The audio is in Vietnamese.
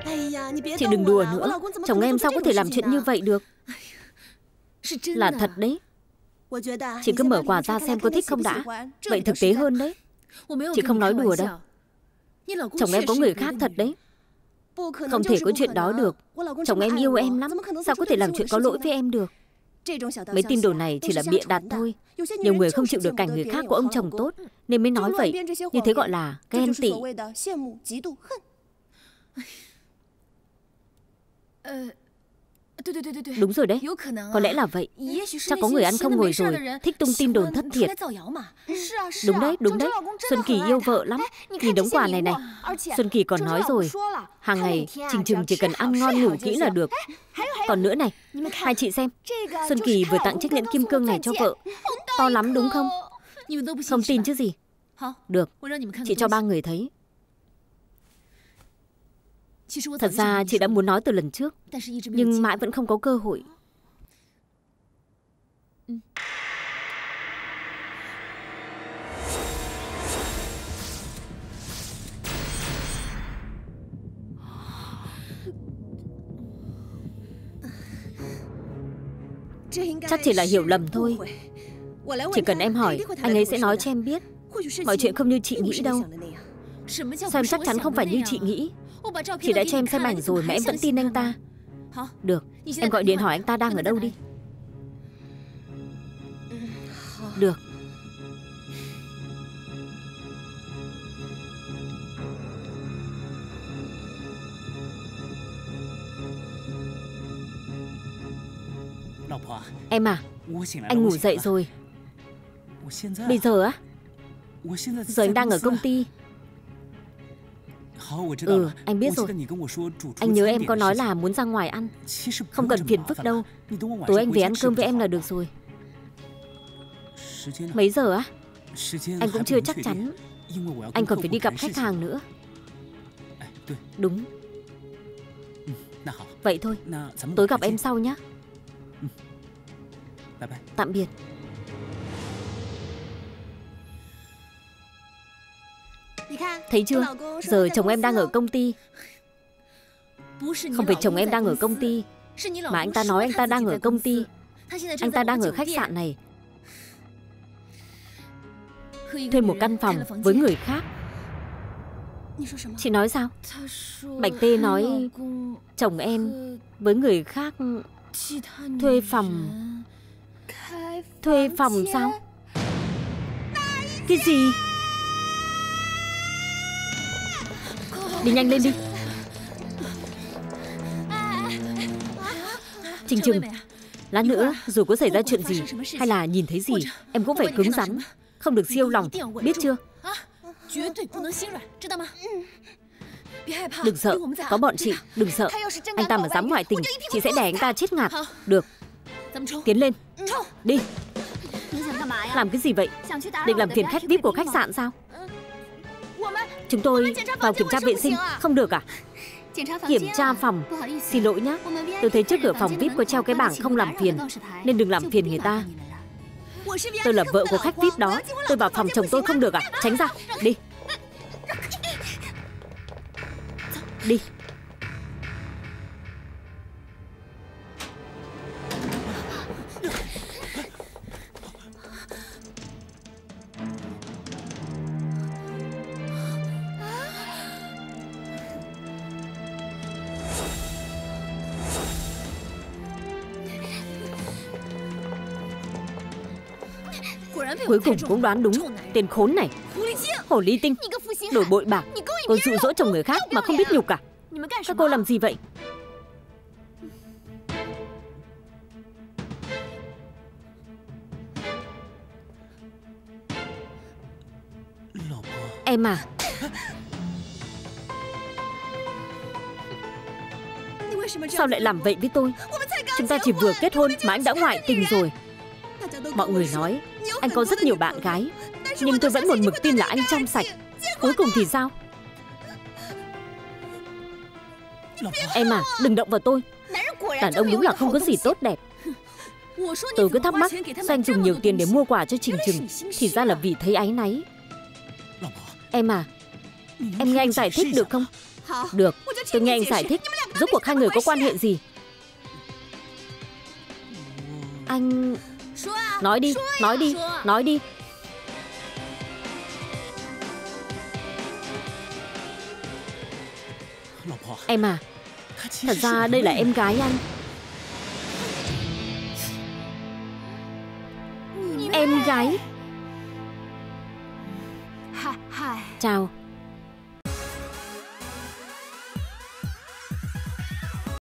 Chị đừng đùa nữa. Chồng em sao có thể làm chuyện như vậy được? Là thật đấy. Chị cứ mở quà ra xem có thích không đã. Vậy thực tế hơn đấy. Chị không nói đùa đâu. Chồng em có người khác thật đấy. Không thể có chuyện đó được. Chồng em yêu em lắm. Sao có thể làm chuyện có lỗi với em được? Mấy tin đồn này chỉ là bịa đặt thôi. Nhiều người không chịu được cảnh người khác có ông chồng tốt nên mới nói vậy. Như thế gọi là ghen tị. Đúng rồi đấy. Có lẽ là vậy. Chắc có người ăn không ngồi rồi, thích tung tin đồn thất thiệt. Đúng đấy, đúng đấy. Xuân Kỳ yêu vợ lắm. Nhìn đống quà này này. Xuân Kỳ còn nói rồi, hàng ngày Trình Trừng chỉ cần ăn ngon ngủ kỹ là được. Còn nữa này, hai chị xem, Xuân Kỳ vừa tặng chiếc nhẫn kim cương này cho vợ. To lắm đúng không? Không tin chứ gì. Được, chị cho ba người thấy. Thật ra chị đã muốn nói từ lần trước, nhưng mãi vẫn không có cơ hội. Chắc chỉ là hiểu lầm thôi. Chỉ cần em hỏi, anh ấy sẽ nói cho em biết. Mọi chuyện không như chị nghĩ đâu. Sao em chắc chắn không phải như chị nghĩ? Chị đã cho em xem ảnh rồi mà em vẫn tin anh ta. Được, em gọi điện hỏi anh ta đang ở đâu đi. Được. Em à, anh ngủ dậy rồi. Bây giờ á? Giờ anh đang ở công ty. Anh biết rồi. Anh nhớ em có nói là muốn ra ngoài ăn. Không cần phiền phức đâu. Tối anh về ăn cơm với em là được rồi. Mấy giờ á? Anh cũng chưa chắc chắn. Anh còn phải đi gặp khách hàng nữa. Đúng. Vậy thôi, tối gặp em sau nhé. Tạm biệt. Thấy chưa? Giờ chồng em đang ở công ty. Không phải chồng em đang ở công ty, mà anh ta nói anh ta đang ở công ty. Anh ta đang ở khách sạn này, thuê một căn phòng với người khác. Chị nói sao? Bạch Tê nói chồng em với người khác thuê phòng. Thuê phòng sao? Cái gì? Đi nhanh lên đi. Trình Trừng, lát nữa dù có xảy ra chuyện gì hay là nhìn thấy gì, em cũng phải cứng rắn, không được siêu lòng, biết chưa? Đừng sợ, có bọn chị, đừng sợ. Anh ta mà dám ngoại tình, chị sẽ đè anh ta chết ngạt. Được, tiến lên. Đi. Làm cái gì vậy? Định làm phiền khách VIP của khách sạn sao? Chúng tôi vào kiểm tra vệ sinh. Không được à? Kiểm tra phòng. Xin lỗi nhé, tôi thấy trước cửa phòng VIP có treo cái bảng không làm phiền, nên đừng làm phiền người ta. Tôi là vợ của khách VIP đó. Tôi vào phòng chồng tôi không được à? Tránh ra. Đi. Đi. Cuối cùng cũng đoán đúng. Tên khốn này, hồ ly tinh, đổi bội bạc. Cô dụ dỗ chồng người khác mà không biết nhục à? Các cô làm gì vậy? Em à, sao lại làm vậy với tôi? Chúng ta chỉ vừa kết hôn mà anh đã ngoại tình rồi. Mọi người nói anh có rất nhiều bạn gái, nhưng tôi vẫn một mực tin là anh trong sạch. Cuối cùng thì sao? Em à, đừng động vào tôi. Đàn ông đúng là không có gì tốt đẹp. Tôi cứ thắc mắc, sao anh dùng nhiều tiền để mua quà cho Trình Trừng, thì ra là vì thấy áy náy. Em à, em nghe anh giải thích được không? Được, tôi nghe anh giải thích. Rốt cuộc hai người có quan hệ gì? Anh... Nói đi, nói đi, nói đi. Em à, thật ra đây là em gái anh. Em gái. Chào.